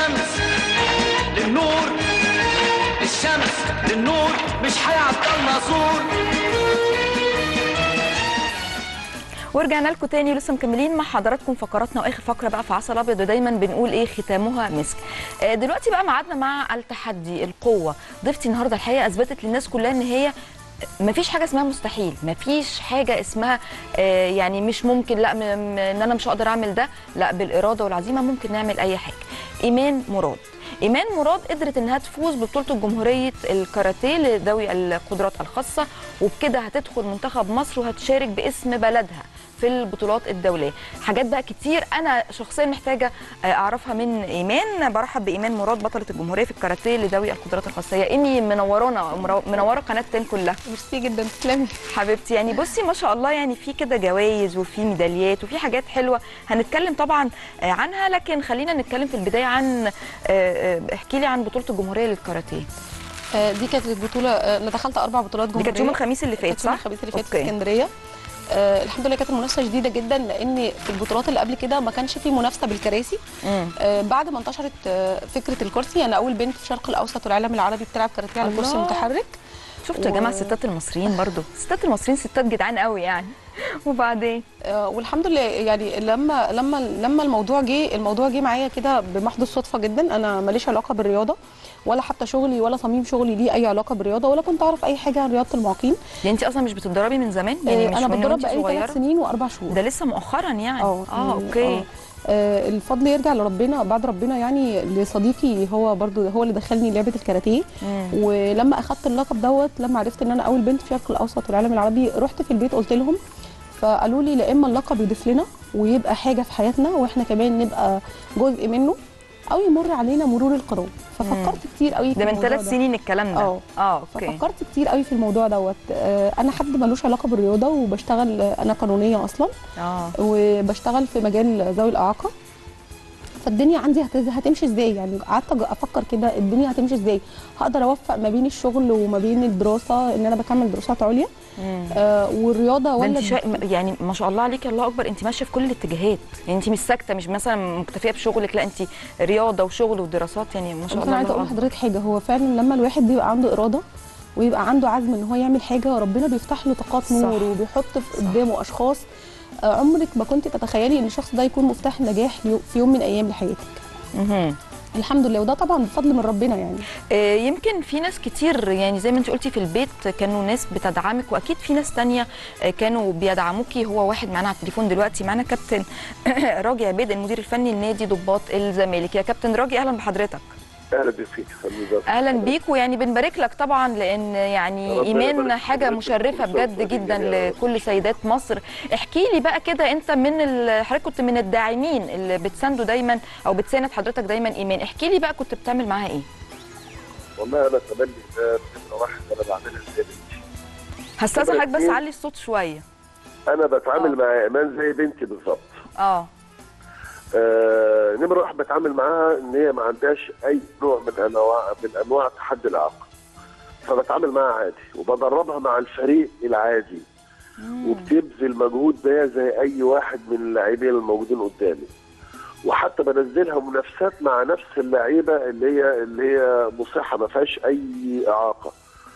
الشمس للنور، الشمس للنور، مش هيعطلنا سور. ورجعنا لكم تاني ولسه مكملين مع حضراتكم فقراتنا، واخر فقره بقى في عسل ابيض ودايما بنقول ايه ختامها مسك. دلوقتي بقى ميعادنا مع التحدي القوه. ضيفتي النهارده الحقيقه اثبتت للناس كلها ان هي مفيش حاجه اسمها مستحيل، مفيش حاجه اسمها يعني مش ممكن، لا ان انا مش هقدر اعمل ده، لا بالاراده والعزيمه ممكن نعمل اي حاجه. ايمان مراد قدرت انها تفوز ببطوله الجمهوريه الكاراتيه لذوي القدرات الخاصه، وبكده هتدخل منتخب مصر وهتشارك باسم بلدها في البطولات الدوليه. حاجات بقى كتير انا شخصيا محتاجه اعرفها من ايمان. برحب بايمان مراد بطله الجمهوريه في الكاراتيه لذوي القدرات الخاصه. يا ايمي منوره قناه تن كلها. ميرسي جدا، تسلمي حبيبتي. يعني بصي ما شاء الله، يعني في كده جوائز وفي ميداليات وفي حاجات حلوه هنتكلم طبعا عنها، لكن خلينا نتكلم في البدايه عن احكي لي عن بطوله الجمهوريه للكاراتيه. دي كانت البطوله، انا دخلت 4 بطولات جمهوريه. دي كانت يوم الخميس اللي فات، صح؟ يوم الخميس اللي فات في اسكندريه. الحمد لله كانت المنافسه شديده جدا، لان في البطولات اللي قبل كده ما كانش في منافسه بالكراسي. بعد ما انتشرت فكره الكرسي، انا اول بنت في الشرق الاوسط والعالم العربي بتلعب كاراتيه على كرسي متحرك. شفتوا يا جماعه الستات المصريين برضو، الستات المصريين ستات جدعان قوي يعني. وبعدين والحمد لله يعني لما الموضوع جه معايا كده بمحض الصدفه جدا. انا ماليش علاقه بالرياضه، ولا حتى شغلي ولا صميم شغلي ليه اي علاقه بالرياضه، ولا كنت اعرف اي حاجه عن رياضه المعاقين. يعني انت اصلا مش بتتدربي من زمان؟ يعني مش انا من بتدرب بقالي 3 سنين و4 شهور. ده لسه مؤخرا يعني. اوكي. الفضل يرجع لربنا بعد ربنا، يعني لصديقي هو برضو هو اللي دخلني لعبه الكاراتيه. ولما اخدت اللقب دوت، لما عرفت ان انا اول بنت في الشرق الاوسط والعالم العربي، رحت في البيت قلت لهم، فقالوا لي لا اما اللقب يضيف لنا ويبقى حاجه في حياتنا واحنا كمان نبقى جزء منه، او يمر علينا مرور الكرام. ففكرت كتير قوي في ده من 3 سنين الكلام ده. اوكي. ففكرت كتير قوي في الموضوع دوت. انا حد ملوش علاقه بالرياضه، وبشتغل، انا قانونيه اصلا. وبشتغل في مجال ذوي الاعاقه. فالدنيا عندي هتمشي ازاي؟ يعني قعدت افكر كده الدنيا هتمشي ازاي، هقدر اوفق ما بين الشغل وما بين الدراسه، ان انا بكمل دراسات عليا والرياضه، ولا يعني ما شاء الله عليكي، الله اكبر، انت ماشيه في كل الاتجاهات. يعني انت مش ساكته، مش مثلا مكتفيه بشغلك، لا انت رياضه وشغل ودراسات، يعني ما شاء الله. انا عايزه اقول لحضرتك حاجه، هو فعلا لما الواحد بيبقى عنده اراده ويبقى عنده عزم ان هو يعمل حاجه، ربنا بيفتح له طاقات نور وبيحط قدامه اشخاص عمرك ما كنت تتخيلي ان الشخص ده يكون مفتاح نجاح في يوم من ايام لحياتك. الحمد لله، وده طبعا بفضل من ربنا يعني. يمكن في ناس كتير، يعني زي ما انت قلتي في البيت كانوا ناس بتدعمك، واكيد في ناس تانية كانوا بيدعموكي. هو واحد معانا على التليفون دلوقتي، معانا كابتن راجي عبيد، المدير الفني لنادي ضباط الزمالك. يا كابتن راجي اهلا بحضرتك. اهلا بيك. اهلا بيك، ويعني بنبارك لك طبعا، لان يعني ايمان حاجه مشرفه بجد جدا لكل سيدات مصر. احكي لي بقى كده، انت حضرتك كنت من الداعمين اللي بتساندوا دايما او بتساند حضرتك دايما ايمان. احكي لي بقى كنت بتعمل معاها ايه؟ والله انا تملي ده نمره واحد انا بعملها زي بنتي. هستاذن حضرتك بس علي الصوت شويه. انا بتعامل مع ايمان زي بنتي بالظبط. نمره واحد بتعامل معاها ان هي ما عندهاش اي نوع من انواع تحدي الاعاقه، فبتعامل معاها عادي، وبدربها مع الفريق العادي. وبتبذل مجهود بيها زي اي واحد من اللاعبين الموجودين قدامي، وحتى بنزلها منافسات مع نفس اللعيبه اللي هي مصحه ما فيهاش اي اعاقه.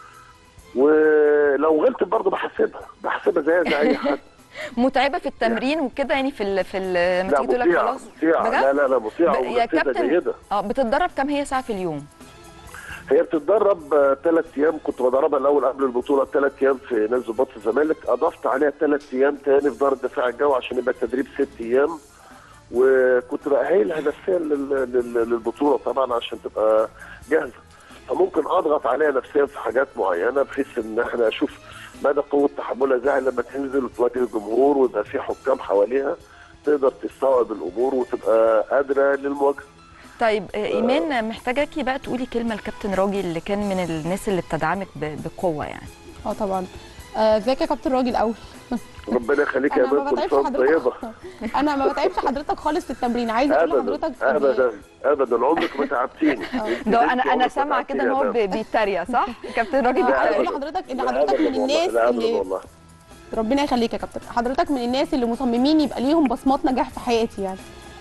ولو غلطت برضه بحسبها زي اي حد. متعبه في التمرين وكده يعني في لما تيجي تقول لك خلاص؟ لا مطيعه يا كابتن. بتتدرب كام هي ساعه في اليوم؟ هي بتتدرب 3 ايام، كنت بدربها الاول قبل البطوله 3 ايام في نادي ضباط الزمالك، اضفت عليها 3 ايام تاني في دار الدفاع الجوي عشان يبقى التدريب 6 ايام، وكنت باهلها نفسيا للبطوله طبعا عشان تبقى جاهزه. فممكن اضغط عليها نفسيا في حاجات معينه بحيث ان احنا اشوف مدى قوه تحملها ازاي لما تنزل وتواجه الجمهور ويبقى في حكام حواليها تقدر تستوعب الامور وتبقى قادره للمواجهه. طيب ايمان، محتاجاكي بقى تقولي كلمه لكابتن راجي اللي كان من الناس اللي بتدعمك بقوه يعني. طبعا. ازيك يا كابتن راجي الاول؟ ربنا يخليك يا امان، كل سنه طيبه. انا ما بتعبش حضرتك خالص في التمرين، عايزه اقول لحضرتك ابدا عمرك ما تعبتيني. ده انا سامعه كده ان هو بيتريق، صح؟ كابتن راجي بيتريق. عايزه اقول لحضرتك ان حضرتك من الناس اللي ربنا يخليك يا كابتن، حضرتك من الناس اللي مصممين يبقى ليهم بصمات نجاح في حياتي يعني.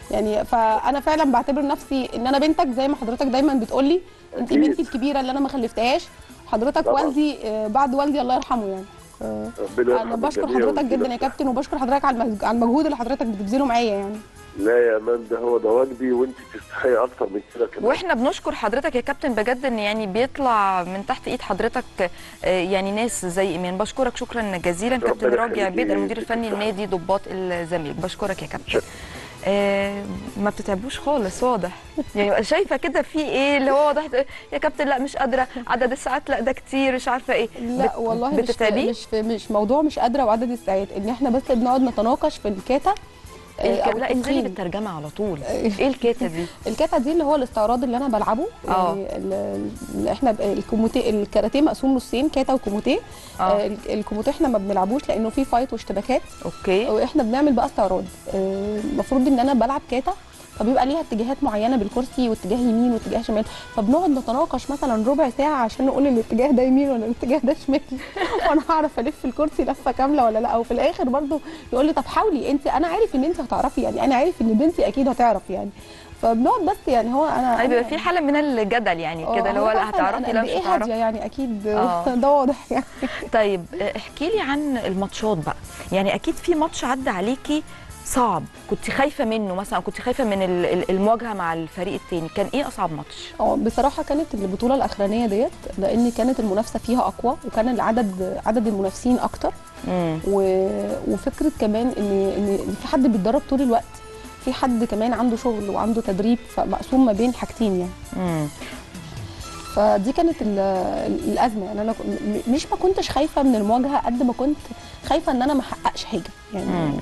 يعني فانا فعلا بعتبر نفسي ان انا بنتك، زي ما حضرتك دايما بتقولي انت أكيد. بنتي الكبيره اللي انا ما خلفتهاش. حضرتك طبعا. والدي بعد والدي الله يرحمه يعني. ربنا انا يرحم بشكر الجميع حضرتك ويديله جدا يا الصحة. كابتن، وبشكر حضرتك على المجهود اللي حضرتك بتبذله معايا يعني. لا يا امان، ده واجبي، وانت تستحقي اكتر من كده كمان. واحنا بنشكر حضرتك يا كابتن بجد، ان يعني بيطلع من تحت ايد حضرتك يعني ناس زي ايمان. بشكرك شكرا جزيلا كابتن ربنا راجع يخليكي، عبيد المدير الفني تستحقي. لنادي ضباط الزمالك. بشكرك يا كابتن. ما بتتعبوش خالص واضح، يعني شايفه كده في ايه اللي هو واضح يا كابتن لا مش قادره، عدد الساعات لا ده كتير مش عارفه ايه. لا والله بتتعبي؟ مش موضوع مش قادره وعدد الساعات، ان احنا بس بنقعد نتناقش في الكاتا. لا انزلي بالترجمه على طول. ايه الكاتا دي؟ الكاتا دي اللي هو الاستعراض اللي انا بلعبه. يعني احنا الكوموتيه الكاراتيه مقسوم نصين، كاتا وكوموتيه. الكوموتيه احنا ما بنلعبوش لانه في فايت واشتباكات. اوكي. واحنا بنعمل بقى استعراض. المفروض ان انا بلعب كاتا، فبيبقى ليها اتجاهات معينه بالكرسي، واتجاه يمين واتجاه شمال، فبنقعد نتناقش مثلا ربع ساعه عشان نقول الاتجاه ده يمين ولا الاتجاه ده شمال وانا هعرف الف الكرسي لفه كامله ولا لا. وفي الاخر برضو يقول لي طب حاولي انت، انا عارف ان انت هتعرفي، يعني انا عارف ان بنتي اكيد هتعرف يعني. فبنقعد بس يعني هو انا بيبقى في حاله من الجدل يعني كده اللي هو لا هتعرفي لا مش هتعرفي يعني اكيد. ده واضح يعني. طيب احكي لي عن الماتشات بقى، يعني اكيد في ماتش عدى عليكي صعب كنت خايفه منه مثلا، كنت خايفه من المواجهه مع الفريق الثاني، كان ايه اصعب ماتش؟ بصراحه كانت البطوله الاخرانيه ديت، لان كانت المنافسه فيها اقوى، وكان عدد المنافسين اكتر. وفكره كمان ان في حد بيتدرب طول الوقت، في حد كمان عنده شغل وعنده تدريب، فمقسوم ما بين حاجتين يعني. فدي كانت الازمه يعني. انا مش ما كنتش خايفه من المواجهه قد ما كنت خايفه ان انا ما احققش حاجه يعني.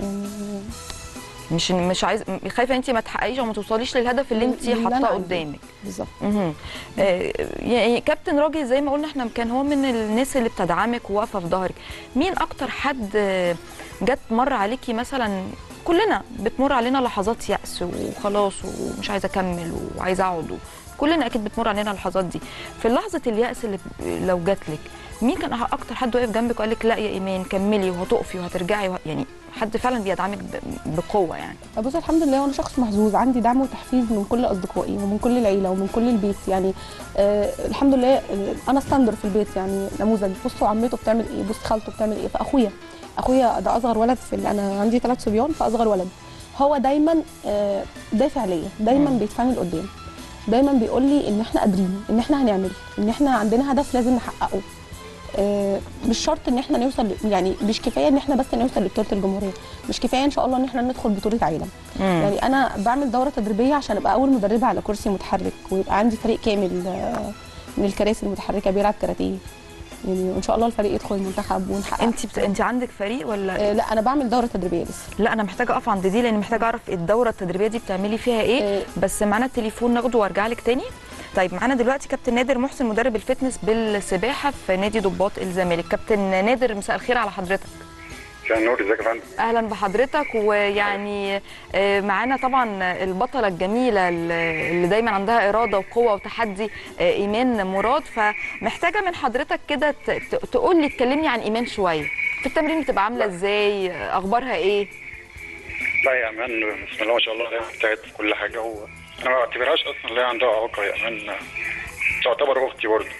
مش عايز خايفه انت ما تحققيش او ما توصليش للهدف اللي انت حاطاه قدامك. بالظبط. يعني كابتن راجي زي ما قلنا احنا كان هو من الناس اللي بتدعمك وواقفه في ظهرك. مين اكتر حد جت مر عليكي مثلا؟ كلنا بتمر علينا لحظات يأس وخلاص ومش عايزه اكمل وعايزه اقعد، كلنا اكيد بتمر علينا اللحظات دي. في لحظه اليأس اللي لو جات لك، مين كان اكتر حد واقف جنبك وقال لك لا يا ايمان كملي وهتقفي وهترجعي يعني حد فعلا بيدعمك بقوه يعني؟ بص الحمد لله انا شخص محظوظ، عندي دعم وتحفيز من كل اصدقائي ومن كل العيله ومن كل البيت يعني. الحمد لله انا ستاندر في البيت يعني، نموذج. بصوا عمته بتعمل ايه، بص خالته بتعمل ايه، فاخويا ده اصغر ولد انا عندي 3 صبيان، فاصغر ولد هو دايما دافع ليا، دايما بيدفعني لقدام، دايما بيقول لي ان احنا قادرين، ان احنا هنعمل، ان احنا عندنا هدف لازم نحققه. مش شرط ان احنا نوصل، يعني مش كفايه ان احنا بس نوصل لبطوله الجمهوريه، مش كفايه ان شاء الله ان احنا ندخل بطوله عالم. يعني انا بعمل دوره تدريبيه عشان ابقى اول مدربه على كرسي متحرك، ويبقى عندي فريق كامل من الكراسي المتحركه بيلعب كاراتيه يعني، وان شاء الله الفريق يدخل المنتخب ونحقق. انت عندك فريق ولا؟ لا انا بعمل دوره تدريبيه لسه. لا انا محتاجه اقف عند دي، لان محتاجه اعرف الدوره التدريبيه دي بتعملي فيها ايه. بس معانا التليفون ناخده وارجع لك تاني. طيب معانا دلوقتي كابتن نادر محسن مدرب الفتنس بالسباحه في نادي ضباط الزمالك. كابتن نادر مساء الخير على حضرتك. مساء النور، ازيك يا فندم؟ اهلا بحضرتك. ويعني معانا طبعا البطله الجميله اللي دايما عندها اراده وقوه وتحدي، ايمان مراد. فمحتاجه من حضرتك كده تقول لي تكلمني عن ايمان شويه، في التمرين بتبقى عامله ازاي، اخبارها ايه؟ لا يا ايمان بسم الله ما شاء الله هي بتاعت في كل حاجه، وانا ما بعتبرهاش اصلا اللي هي عندها اعاقه. يا ايمان تعتبر اختي برضه.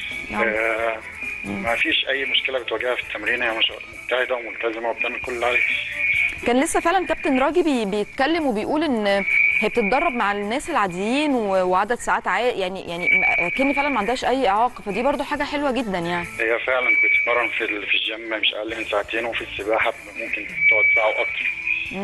ما فيش اي مشكله بتواجهها في التمرين، هي ما شاء الله مجتهده وملتزمه وبتعمل كل اللي عليها. كان لسه فعلا كابتن راجي بيتكلم وبيقول ان هي بتتدرب مع الناس العاديين وعدد ساعات يعني كأن فعلا ما عندهاش اي اعاقه، فدي برضو حاجه حلوه جدا يعني. هي فعلا بتتمرن في الجيم مش اقل من ساعتين، وفي السباحه ممكن تقعد ساعه واكتر.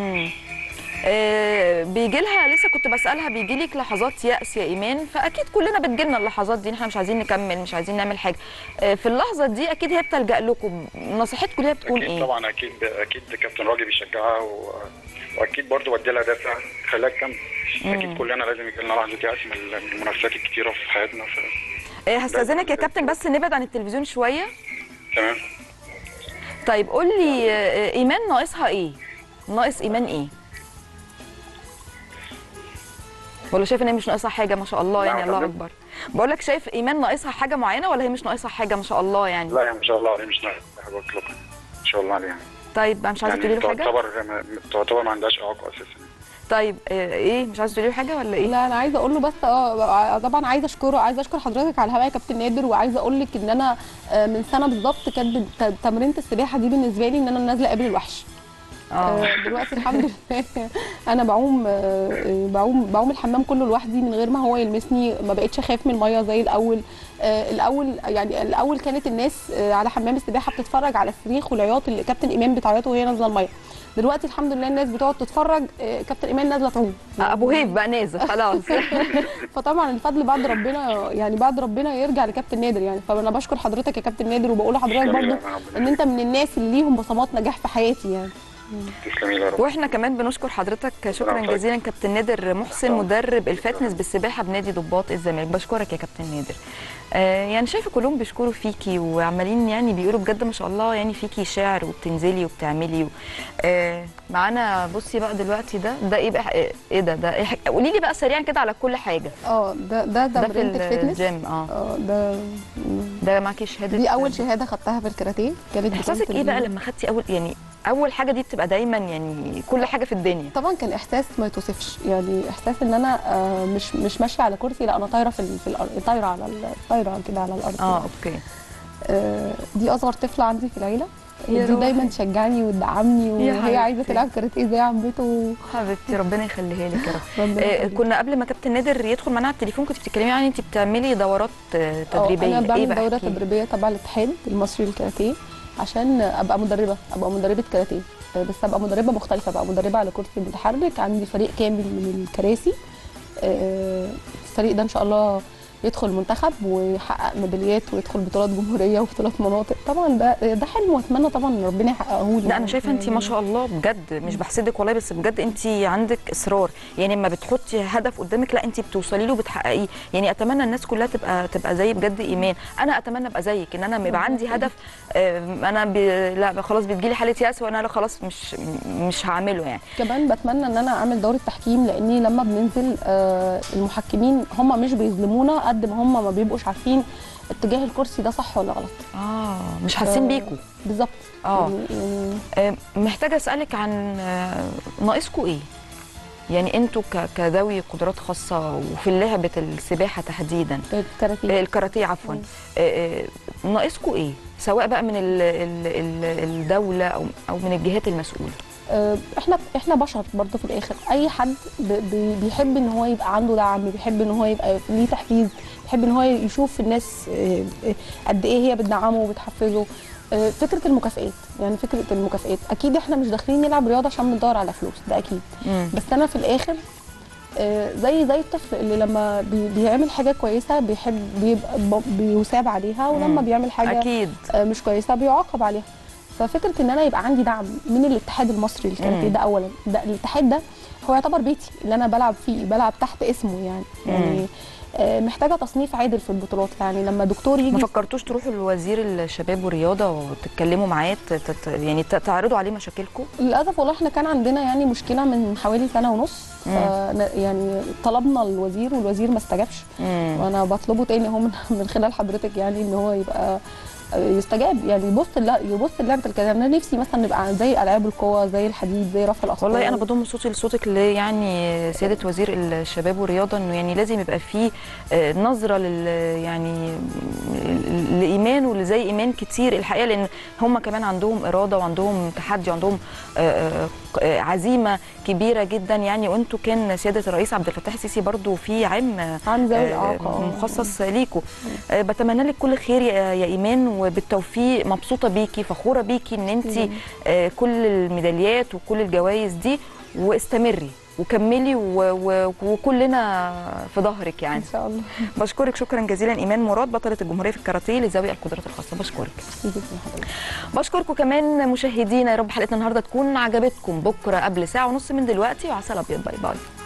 بيجي لها، لسه كنت بسالها، بيجي لك لحظات يأس يا ايمان؟ فاكيد كلنا بتجي لنا اللحظات دي، احنا مش عايزين نكمل، مش عايزين نعمل حاجه. في اللحظه دي اكيد هي بتلجأ لكم، نصيحتكم ليها بتكون أكيد ايه؟ طبعا اكيد كابتن راجي بيشجعها واكيد برضه بدي لها دافع خلاها تكمل. اكيد كلنا لازم يجي لنا لحظه يأس من المنافسات الكتيره في حياتنا. هستاذنك يا كابتن بس نبعد عن التلفزيون شويه. تمام. طيب قول لي ايمان ناقصها ايه؟ ناقص ايمان ايه؟ ولا شايف ان هي مش ناقصها حاجه ما شاء الله يعني؟ الله اكبر. بقول لك شايف ايمان ناقصها حاجه معينه ولا هي مش ناقصها حاجه ما شاء الله يعني؟ لا ما شاء الله عليها مش ناقصها حاجه اطلاقا ما شاء الله عليها. طيب مش عايزه تقولي له حاجه؟ تعتبر ما عندهاش اعاقه اساسا. طيب ايه مش عايزه تقولي له حاجه ولا ايه؟ لا انا عايزه اقول له بس طبعا عايزه اشكره، عايزه اشكر حضرتك على الهواء يا كابتن نادر، وعايزه اقول لك ان انا من سنه بالظبط كانت تمرينه السباحه دي بالنسبه لي ان انا نازله اقابل الوحش. دلوقتي الحمد لله انا بعوم الحمام كله لوحدي من غير ما هو يلمسني، ما بقتش اخاف من الميه زي الاول. الاول كانت الناس على حمام السباحه بتتفرج على الصريخ والعياط اللي كابتن ايمان بتعيطه وهي نازله الميه. دلوقتي الحمد لله الناس بتقعد تتفرج، كابتن ايمان نازله تعوم، ابو هيف بقى نازل خلاص. فطبعا الفضل بعد ربنا، يعني بعد ربنا يرجع لكابتن نادر يعني. فانا بشكر حضرتك يا كابتن نادر، وبقول لحضرتك برضو ان انت من الناس اللي ليهم بصمات نجاح في حياتي يعني. تسلمي يا رب. واحنا كمان بنشكر حضرتك شكرا جزيلا كابتن نادر محسن مدرب الفتنس بالسباحه بنادي ضباط الزمالك. بشكرك يا كابتن نادر. يعني شايفه كلهم بيشكروا فيكي وعمالين يعني بيقولوا بجد ما شاء الله يعني فيكي شعر وبتنزلي وبتعملي معانا. بصي بقى دلوقتي ده ايه بقى؟ ايه ده إيه؟ قولي لي بقى سريعا كده على كل حاجه. ده تمرين الفتنس الجيم. ده معاكي شهاده؟ دي اول شهاده خدتها في الكاراتيه. كانت احساسك ايه بقى لما خدتي اول حاجه دي؟ بتبقى دايما يعني كل حاجه في الدنيا. طبعا كان احساس ما يتوصفش، يعني احساس ان انا مش ماشيه على كرسي، لا انا طايره في الارض، طايره كده على الارض. اوكي. دي اصغر طفله عندي في العيله، دي دايما تشجعني وتدعمني، وهي عايزه تلعب كاراتيه زي عمته. حبيبتي ربنا يخليها لك يا رب. كنا قبل ما كابتن نادر يدخل معانا على التليفون كنت بتتكلمي يعني انت بتعملي دورات تدريبيه. انا بعمل دورات تدريبيه تبع الاتحاد المصري للكاراتيه عشان ابقى مدربه كاراتيه، بس ابقى مدربه مختلفه بقى، مدربه على كرسي متحرك. عندي فريق كامل من الكراسي. الفريق ده ان شاء الله يدخل منتخب ويحقق ميداليات ويدخل بطولات جمهوريه وبطولات مناطق. طبعا ده حلم، واتمنى طبعا ان ربنا يحققه لي. لا انا شايفه انت ما شاء الله بجد، مش بحسدك والله، بس بجد انت عندك اصرار. يعني لما بتحطي هدف قدامك لا انت بتوصلي له وبتحققيه. يعني اتمنى الناس كلها تبقى زي بجد ايمان. انا اتمنى ابقى زيك، ان انا يبقى عندي هدف انا لا خلاص بتجيلي حاله يأس وانا لا خلاص مش هعمله يعني. كمان بتمنى ان انا اعمل دوره تحكيم، لاني لما بننزل المحكمين هم مش بيظلمونا قد ما هم ما بيبقوش عارفين اتجاه الكرسي ده صح ولا غلط. مش حاسين بيكوا بالظبط. يعني محتاجه اسالك عن ناقصكوا ايه؟ يعني انتوا كذوي قدرات خاصه وفي لعبه السباحه تحديدا الكاراتيه عفوا، ناقصكوا ايه؟ سواء بقى من الدوله او من الجهات المسؤوله. احنا بشر برضه في الاخر. اي حد بيحب ان هو يبقى عنده دعم، بيحب ان هو يبقى ليه تحفيز، بيحب ان هو يشوف الناس قد ايه هي بتدعمه وبتحفزه. فكره المكافئات اكيد احنا مش داخلين نلعب رياضه عشان بندور على فلوس، ده اكيد. بس انا في الاخر زي الطفل اللي لما بيعمل حاجه كويسه بيبقى بيثاب عليها، ولما بيعمل حاجه أكيد مش كويسه بيعاقب عليها. ففكره ان انا يبقى عندي دعم من الاتحاد المصري للكاراتيه ده اولا، ده الاتحاد ده هو يعتبر بيتي اللي انا بلعب فيه، بلعب تحت اسمه يعني محتاجه تصنيف عادل في البطولات. يعني لما دكتور يجي، ما فكرتوش تروحوا لوزير الشباب والرياضه وتتكلموا معاه يعني تعرضوا عليه مشاكلكم؟ للاسف والله احنا كان عندنا يعني مشكله من حوالي سنه ونص، يعني طلبنا الوزير والوزير ما استجابش، وانا بطلبه تاني اهو من خلال حضرتك يعني ان هو يبقى يستجاب، يعني يبص لعبه الكاراتيه. انا نفسي مثلا نبقى زي العاب القوه، زي الحديد، زي رفع الاثقال. والله انا بضم صوتي لصوتك اللي يعني سياده وزير الشباب والرياضه، انه يعني لازم يبقى فيه نظره يعني لايمان واللي زي ايمان كتير الحقيقه، لان هم كمان عندهم اراده وعندهم تحدي وعندهم عزيمه كبيره جدا يعني. وانتوا كان سياده الرئيس عبد الفتاح السيسي برضو في عام ذوي الاعاقه مخصص ليكوا. بتمنى لك كل خير يا ايمان وبالتوفيق. مبسوطه بيكي، فخوره بيكي ان انت كل الميداليات وكل الجوائز دي، واستمري وكملي وكلنا في ظهرك يعني ان شاء الله. بشكرك شكرا جزيلا ايمان مراد بطله الجمهوريه في الكاراتيه لذوي القدرات الخاصه. بشكرك. بشكركم كمان مشاهدينا، يا رب حلقتنا النهارده تكون عجبتكم. بكره قبل ساعه ونص من دلوقتي وعسل ابيض. باي باي.